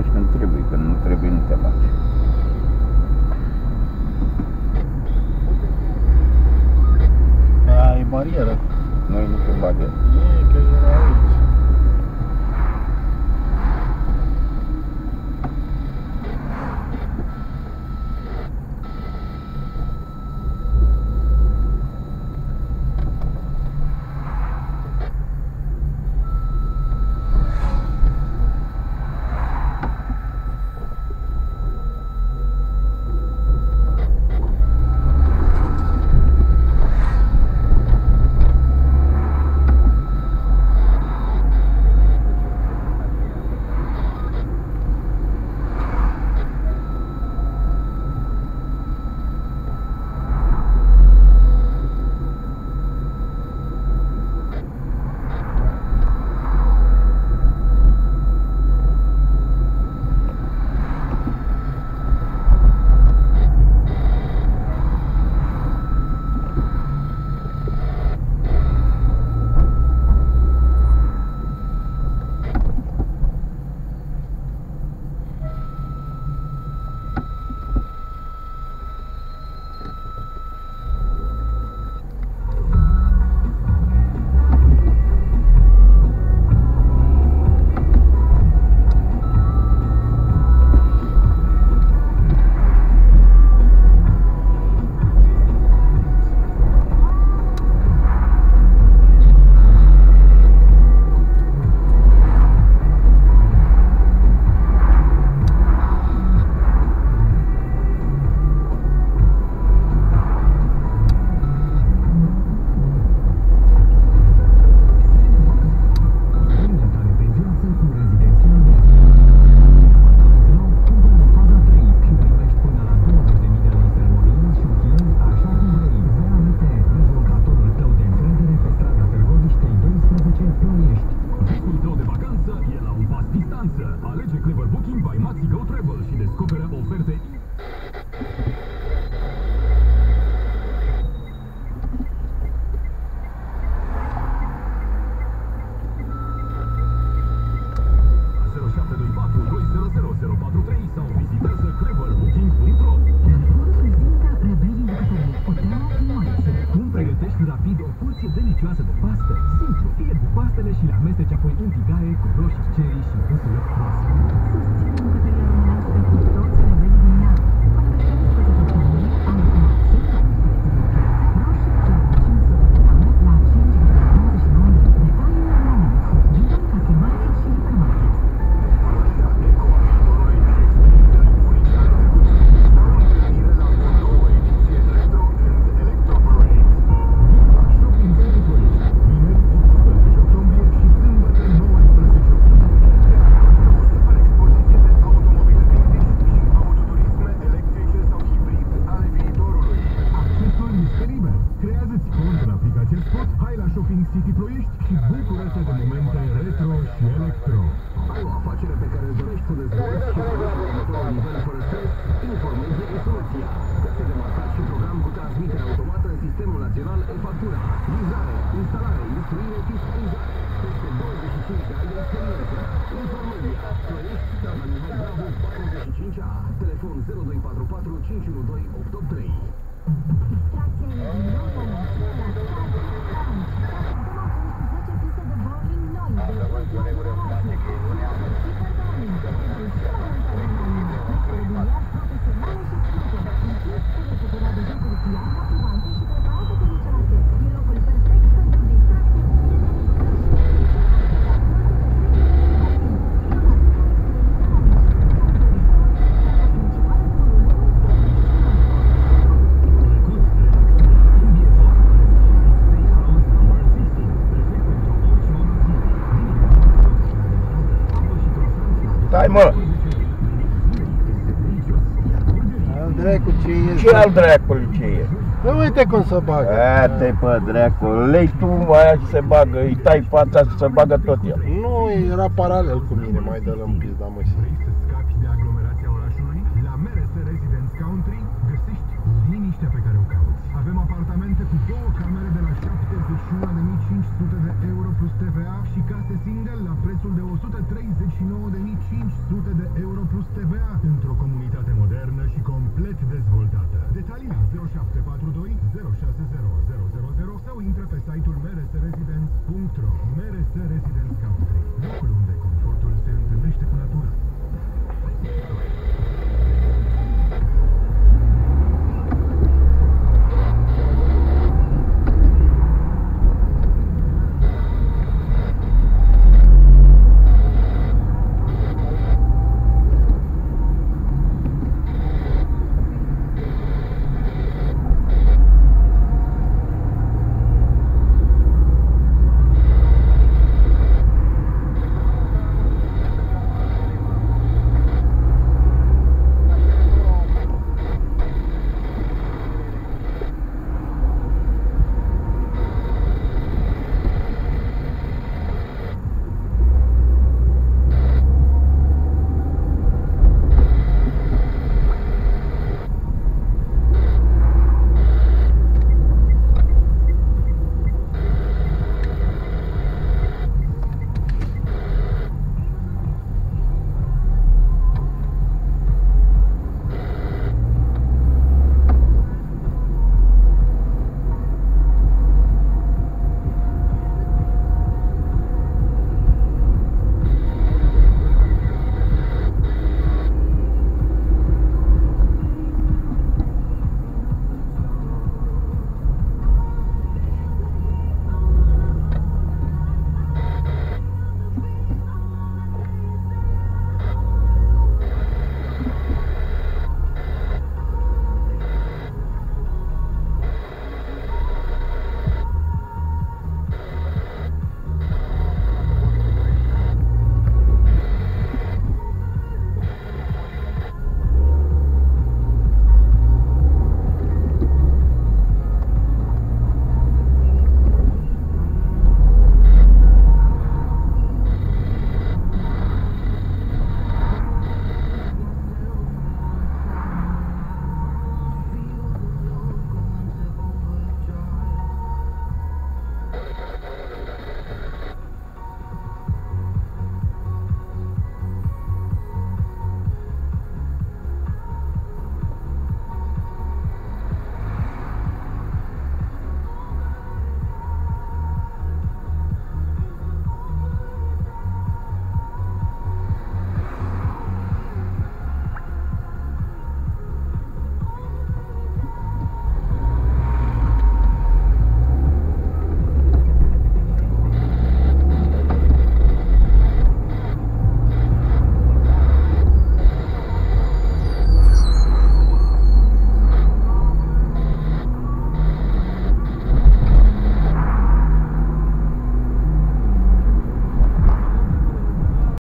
bagi când trebuie, când nu trebuie, nu te bagi. Aia e barieră. Noi nu te bagă. E că era aici. Stai, mă! Al dracu ce e? Ce al dracului ce e? Păi uite cum se bagă. Te pe dracu, lei tu aia și se bagă, îi tai fața și se bagă tot el. Nu, era paralel cu mine, mai dă-l în pizda, mă. Vrei să scapi de aglomerația orașului? La MRS Residence Country găsești liniștea pe care o cauți. Avem apartamente cu 2 camere de la 71.500 de euro plus TVA și case single la prețul de 139.500 500 de euro plus TVA într-o comunitate modernă și complet dezvoltată. Detalii la 0742 060 000 sau intră pe site-ul mrsresidence.ro.